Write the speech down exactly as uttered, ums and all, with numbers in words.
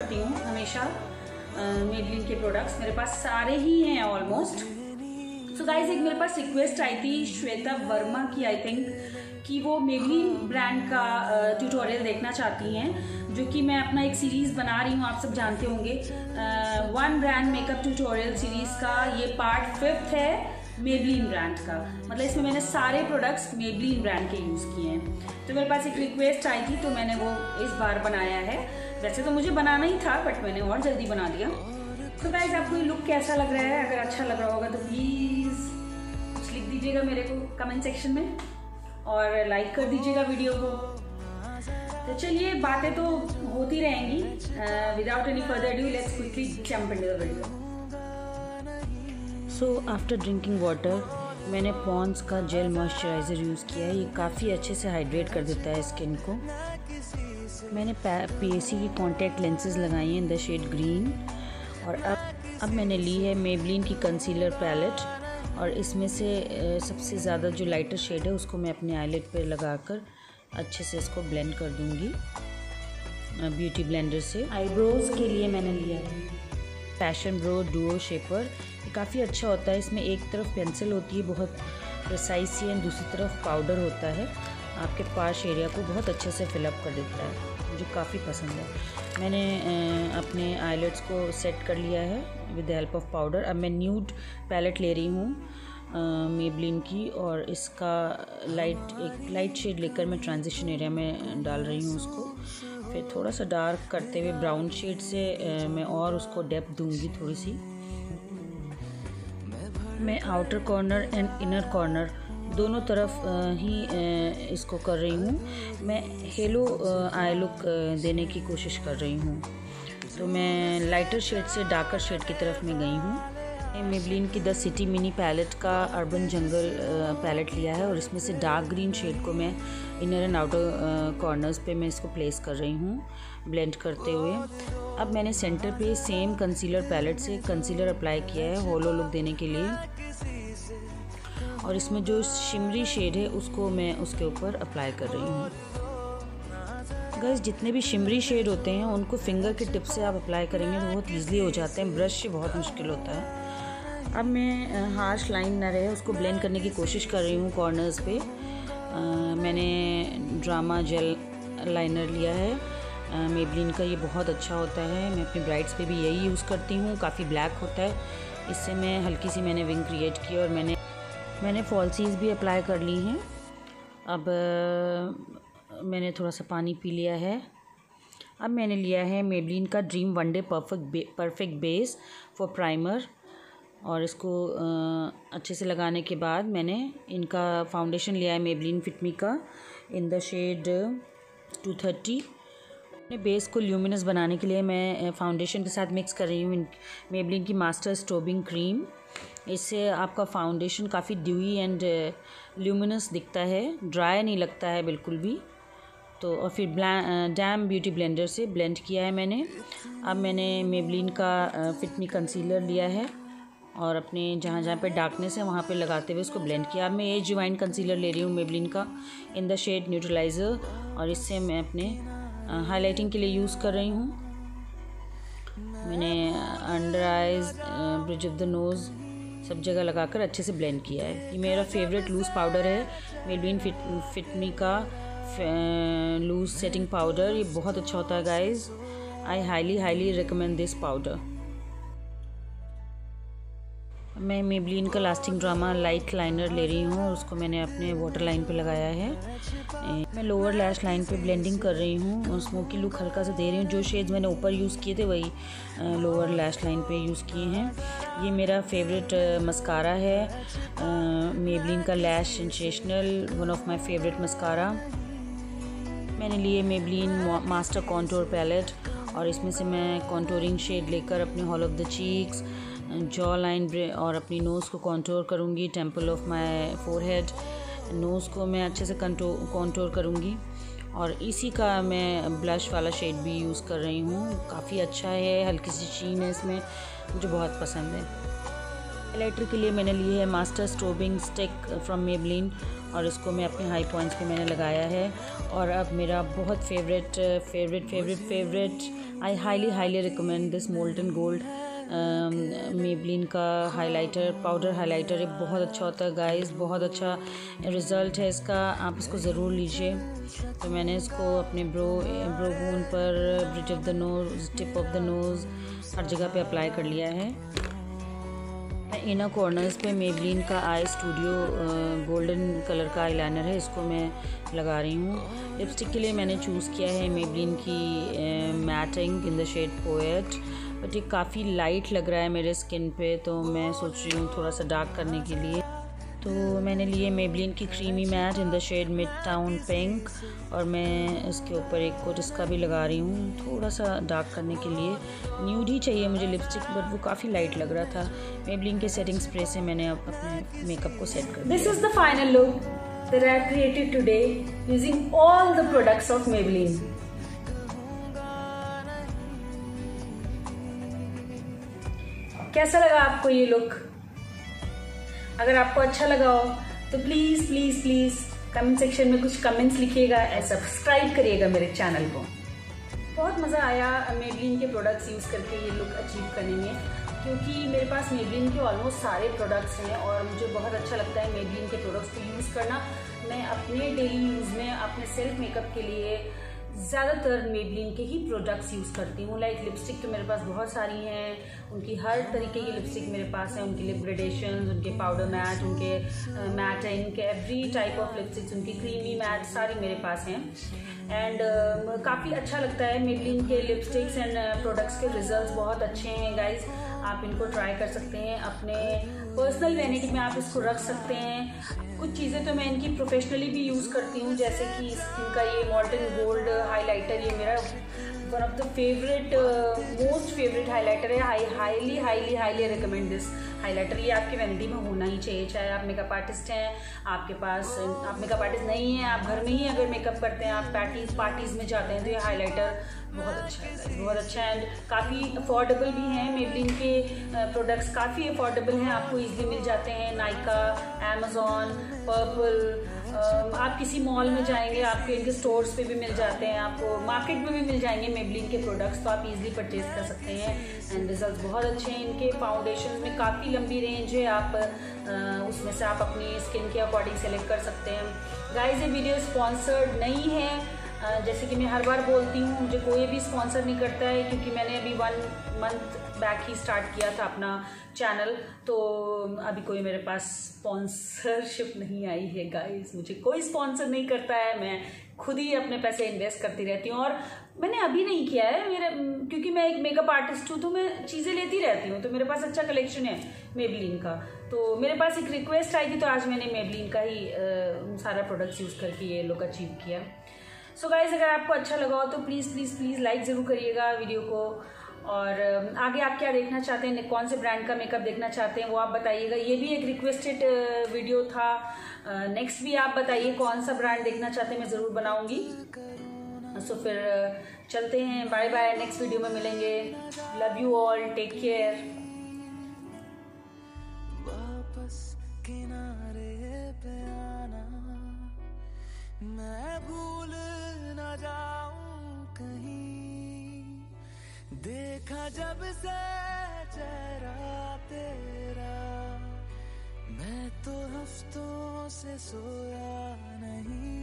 करती हूँ हमेशा मेबलिन के प्रोडक्ट्स, मेरे पास सारे ही हैं ऑलमोस्ट। सो गाइस, एक मेरे पास रिक्वेस्ट आई थी श्वेता वर्मा की, आई थिंक, कि वो मेबलिन ब्रांड का ट्यूटोरियल देखना चाहती हैं, जो कि मैं अपना एक सीरीज़ बना रही हूँ, आप सब जानते होंगे, one brand makeup tutorial series का ये पार्ट फिफ्थ है मेबलिन ब्रांड का। मतलब इसमें मैंने सारे प्रोडक्ट्स मेबलिन ब्रांड के यूज़ किए हैं। तो मेरे पास एक रिक्वेस्ट आई थी तो मैंने वो इस बार बनाया है। वैसे तो मुझे बनाना ही था बट मैंने और जल्दी बना दिया। तो गाइस, आपको ये लुक कैसा लग रहा है? अगर अच्छा लग रहा होगा तो प्लीज़ कुछ लिख दीजिएगा मेरे को कमेंट सेक्शन में और लाइक कर दीजिएगा वीडियो को। तो चलिए, बातें तो होती रहेंगी। Without any further due, let's quickly jump into the video. So after drinking water मैंने पॉन्ड्स का जेल मॉइस्चराइज़र यूज़ किया है। ये काफ़ी अच्छे से हाइड्रेट कर देता है स्किन को। मैंने पीएसी की कॉन्टैक्ट लेंसेज लगाई हैं इन द शेड ग्रीन। और अब अब मैंने ली है मेबलिन की कंसीलर पैलेट, और इसमें से सबसे ज़्यादा जो लाइटर शेड है उसको मैं अपने आईलिड पे लगाकर अच्छे से इसको ब्लेंड कर दूंगी ब्यूटी ब्लेंडर से। आईब्रोज़ के लिए मैंने लिया है पैशन ब्रो डुओ शेपर। ये काफ़ी अच्छा होता है। इसमें एक तरफ पेंसिल होती है बहुत प्रिसाइज सी, एंड दूसरी तरफ पाउडर होता है, आपके पार्श एरिया को बहुत अच्छे से फिलअप कर देता है। मुझे काफ़ी पसंद है। मैंने अपने आईलिड्स को सेट कर लिया है with the help of powder. अब मैं न्यूड पैलेट ले रही हूँ मेबलिन की, और इसका लाइट एक लाइट शेड लेकर मैं ट्रांजिशन एरिया में डाल रही हूँ उसको। फिर थोड़ा सा डार्क करते हुए ब्राउन शेड से मैं और उसको डेप्थ दूंगी थोड़ी सी। मैं outer corner and inner corner दोनों तरफ ही इसको कर रही हूँ। मैं हेलो आई लुक देने की कोशिश कर रही हूँ। तो मैं लाइटर शेड से डार्कर शेड की तरफ में गई हूँ। मेबलिन की द सिटी मिनी पैलेट का अर्बन जंगल पैलेट लिया है, और इसमें से डार्क ग्रीन शेड को मैं इनर एंड आउटर कॉर्नर्स पे मैं इसको प्लेस कर रही हूँ ब्लेंड करते हुए। अब मैंने सेंटर पे सेम कंसीलर पैलेट से कंसीलर अप्लाई किया है होलो लुक देने के लिए, और इसमें जो शिमरी शेड है उसको मैं उसके ऊपर अप्लाई कर रही हूँ। गाइस, जितने भी शिमरी शेड होते हैं उनको फिंगर के टिप से आप अप्लाई करेंगे तो बहुत ईजिली हो जाते हैं, ब्रश से बहुत मुश्किल होता है। अब मैं हार्श लाइन ना रहे उसको ब्लेंड करने की कोशिश कर रही हूँ कॉर्नर्स पे। आ, मैंने ड्रामा जेल लाइनर लिया है मेबलिन का, ये बहुत अच्छा होता है। मैं अपनी ब्राइड्स पे भी यही यूज़ करती हूँ। काफ़ी ब्लैक होता है, इससे मैं हल्की सी मैंने विंग क्रिएट की, और मैंने मैंने फॉल्सीज भी अप्लाई कर ली हैं। अब आ, मैंने थोड़ा सा पानी पी लिया है। अब मैंने लिया है मेबलिन का dream one day perfect bay, perfect base for primer, और इसको आ, अच्छे से लगाने के बाद मैंने इनका फाउंडेशन लिया है मेबलिन फिट मी का in the shade two thirty. अपने बेस को ल्यूमिनस बनाने के लिए मैं फाउंडेशन के साथ मिक्स कर रही हूँ मेबलिन की मास्टर स्ट्रोबिंग क्रीम। इससे आपका फाउंडेशन काफ़ी ड्यूई एंड ल्यूमिनस दिखता है, ड्राई नहीं लगता है बिल्कुल भी। तो और फिर डैम ब्यूटी ब्लेंडर से ब्लेंड किया है मैंने। अब मैंने मेबलिन का फिट मी कंसीलर लिया है, और अपने जहाँ जहाँ पे डार्कनेस है वहाँ पे लगाते हुए उसको ब्लेंड किया। अब मैं एज डिवाइन कंसीलर ले रही हूँ मेबलिन का इन द शेड न्यूट्रलाइज़र, और इससे मैं अपने हाइलाइटिंग के लिए यूज़ कर रही हूँ। मैंने under eyes, bridge of the nose सब जगह लगाकर अच्छे से ब्लेंड किया है। ये मेरा फेवरेट लूज़ पाउडर है मेबलिन फिट फिट मी का लूज़ सेटिंग पाउडर। ये बहुत अच्छा होता है guys. I highly highly recommend this powder. मैं मेबलिन का लास्टिंग ड्रामा लाइट लाइनर ले रही हूँ, उसको मैंने अपने वाटर लाइन पे लगाया है। मैं लोअर लैश लाइन पे ब्लेंडिंग कर रही हूँ और स्मोकी लुक हल्का सा दे रही हूँ। जो शेड्स मैंने ऊपर यूज़ किए थे वही लोअर लैश लाइन पे यूज़ किए हैं। ये मेरा फेवरेट मस्कारा है मेबलिन का lash sensational, one of my favourite mascara. मैंने लिए मेबलिन मास्टर कॉन्टोर पैलेट, और इसमें से मैं कॉन्टोरिंग शेड लेकर अपने hollow of the cheeks, jaw line और अपनी नोज़ को कॉन्टोर करूँगी। Temple of my forehead, nose को मैं अच्छे से कॉन्टोर करूँगी। और इसी का मैं ब्लश वाला शेड भी यूज़ कर रही हूँ। काफ़ी अच्छा है, हल्की सी शीन है इसमें, मुझे बहुत पसंद है। हाइलाइटर के लिए मैंने ली है master strobing stick from Maybelline, और इसको मैं अपने हाई पॉइंट्स पे मैंने लगाया है। और अब मेरा बहुत favourite favourite favourite favourite I highly highly recommend this molten gold Maybelline का हाइलाइटर, पाउडर हाइलाइटर। ये बहुत अच्छा होता है गाइस, बहुत अच्छा रिज़ल्ट है इसका, आप इसको ज़रूर लीजिए। तो मैंने इसको अपने ब्रो ब्रो बोन पर, bridge of the nose, tip of the nose, हर जगह पे अप्लाई कर लिया है। इनर कॉर्नर्स पे मेबलिन का आई स्टूडियो गोल्डन कलर का आईलाइनर है, इसको मैं लगा रही हूँ। लिपस्टिक के लिए मैंने चूज़ किया है मेबलिन की matte ink in the shade poet, but ये काफ़ी लाइट लग रहा है मेरे स्किन पे, तो मैं सोच रही हूँ थोड़ा सा डार्क करने के लिए। तो मैंने लिए मेबलिन की creamy matte in the shade mid town pink, और मैं इसके ऊपर एक कोट इसका भी लगा रही हूँ थोड़ा सा डार्क करने के लिए। न्यूड ही चाहिए मुझे लिपस्टिक, बट वो काफ़ी लाइट लग रहा था। मेबलिन के सेटिंग स्प्रे से मैंने अब अपने मेकअप को सेट कर दिया। This is the final look that I have created today using all the products of Maybelline. कैसा लगा आपको ये लुक? अगर आपको अच्छा लगा हो तो please please please comment section में कुछ कमेंट्स लिखिएगा और सब्सक्राइब करिएगा मेरे चैनल को। बहुत मज़ा आया मेबलिन के प्रोडक्ट्स यूज़ करके ये लुक अचीव करने में, क्योंकि मेरे पास मेबलिन के ऑलमोस्ट सारे प्रोडक्ट्स हैं और मुझे बहुत अच्छा लगता है मेबलिन के प्रोडक्ट्स को यूज़ करना। मैं अपने डेली यूज़ में अपने सेल्फ मेकअप के लिए ज़्यादातर मेबलिन के ही प्रोडक्ट्स यूज़ करती हूँ। लाइक लिपस्टिक तो मेरे पास बहुत सारी हैं, उनकी हर तरीके की लिपस्टिक मेरे पास है, उनके लिप ग्रेडेशंस, उनके पाउडर मैट, उनके matte ink, every type of lipsticks, उनकी क्रीमी मैट सारी मेरे पास हैं। एंड uh, काफ़ी अच्छा लगता है मेबलिन के लिपस्टिक्स एंड प्रोडक्ट्स के रिजल्ट्स बहुत अच्छे हैं गाइज। आप इनको ट्राई कर सकते हैं, अपने पर्सनल वैनिटी में आप इसको रख सकते हैं। कुछ चीज़ें तो मैं इनकी प्रोफेशनली भी यूज़ करती हूँ, जैसे कि स्किन का ये मोल्टन गोल्ड हाइलाइटर, ये मेरा one of the favourite most favourite highlighter है। I highly highly highly recommend this highlighter. ये आपके वैनिटी में होना ही चाहिए, चाहे आप मेकअप आर्टिस्ट हैं, आपके पास आप मेकअप आर्टिस्ट नहीं हैं, आप घर में ही अगर मेकअप करते हैं, आप पार्टीज पार्टीज़ में जाते हैं, तो ये हाइलाइटर बहुत अच्छा है, बहुत अच्छा है। एंड काफ़ी अफोर्डेबल भी हैं, मेबलिन के प्रोडक्ट्स काफ़ी अफोर्डेबल हैं, आपको ईजिली मिल जाते हैं। नाइका, अमेज़ॉन, पर्पल, आप किसी मॉल में जाएंगे आपको इनके स्टोर्स पे भी मिल जाते हैं, आपको मार्केट में भी मिल जाएंगे मेबलिन के प्रोडक्ट्स, तो आप इजीली परचेज कर सकते हैं। एंड रिजल्ट्स बहुत अच्छे हैं इनके। फाउंडेशन में काफ़ी लंबी रेंज है, आप उसमें से आप अपनी स्किन के अकॉर्डिंग सेलेक्ट कर सकते हैं। गाइस, ये वीडियो स्पॉन्सर्ड नहीं है, जैसे कि मैं हर बार बोलती हूँ, मुझे कोई भी स्पॉन्सर नहीं करता है, क्योंकि मैंने अभी वन मंथ बैक ही स्टार्ट किया था अपना चैनल, तो अभी कोई मेरे पास स्पॉन्सरशिप नहीं आई है गाइस। मुझे कोई स्पॉन्सर नहीं करता है, मैं खुद ही अपने पैसे इन्वेस्ट करती रहती हूँ। और मैंने अभी नहीं किया है मेरे, क्योंकि मैं एक मेकअप आर्टिस्ट हूँ, तो मैं चीज़ें लेती रहती हूँ, तो मेरे पास अच्छा कलेक्शन है मेबलिन का। तो मेरे पास एक रिक्वेस्ट आई थी, तो आज मैंने मेबलिन का ही आ, सारा प्रोडक्ट्स यूज़ करके ये लुक अचीव किया। सो so गाइज, अगर आपको अच्छा लगा हो तो प्लीज़ प्लीज़ प्लीज़ लाइक ज़रूर करिएगा वीडियो को, और आगे आप क्या देखना चाहते हैं, कौन से ब्रांड का मेकअप देखना चाहते हैं वो आप बताइएगा। ये भी एक रिक्वेस्टेड वीडियो था, नेक्स्ट भी आप बताइए कौन सा ब्रांड देखना चाहते हैं, मैं ज़रूर बनाऊंगी। सो so, फिर चलते हैं, बाय बाय, नेक्स्ट वीडियो में मिलेंगे। Love you all, take care. वापस किनारे पे आना, मैं भूल न जाऊं कहीं, देखा जब से चेहरा तेरा, मैं तो हफ्तों से सोया नहीं।